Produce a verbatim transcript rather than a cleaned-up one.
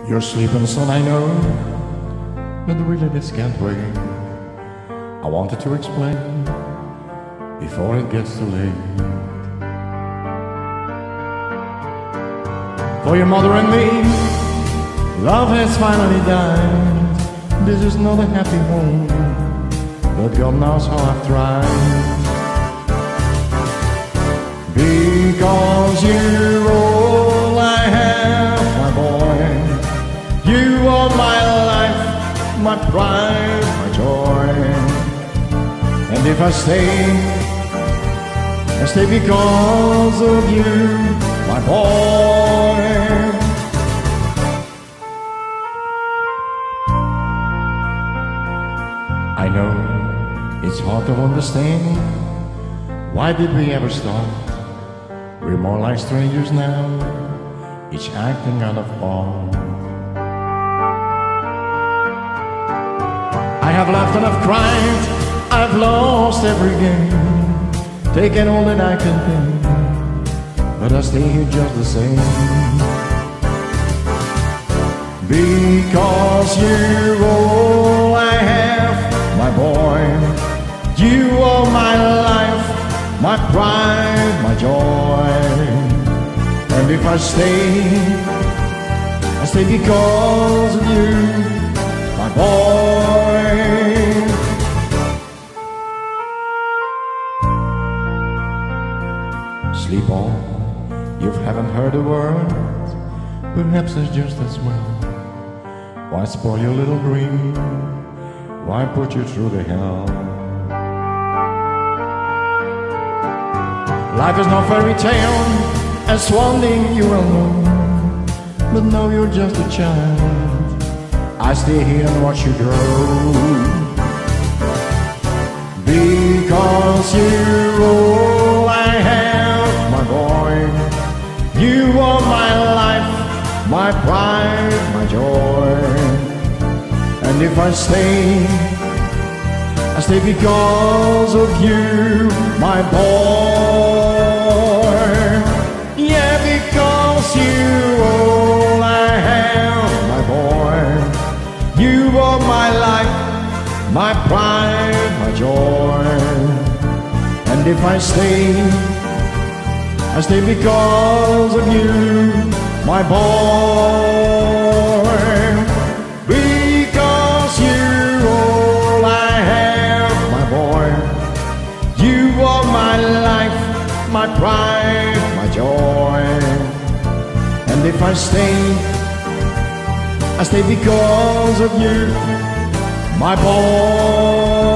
You're sleeping, son, I know, but really this can't wait. I wanted to explain before it gets too late. For your mother and me, love has finally died. This is not a happy home, but God knows how I've tried. Because you're all I have, my boy. You are my life, my pride, my joy. And if I stay, I stay because of you, my boy. I know it's hard to understand. Why did we ever start? We're more like strangers now, each acting out of bond. I have laughed and I've cried, I've lost every game, taken all that I can take, but I stay here just the same. Because you're all I have, my boy. You are my life, my pride, my joy. And if I stay, I stay because of you, my boy. Sleep on, you haven't heard a word. Perhaps it's just as well. Why spoil your little dream? Why put you through the hell? Life is no fairy tale, as one thing you will know. But now you're just a child, I stay here and watch you grow. Because you're all I have, my boy. You are my life, my pride, my joy. And if I stay, I stay because of you, my boy. Yeah, because you all I have, my boy. You are my life, my pride, my joy. And if I stay, I stay because of you, my boy. Because you're all I have, my boy. You are my life, my pride, my joy. And if I stay, I stay because of you, my boy.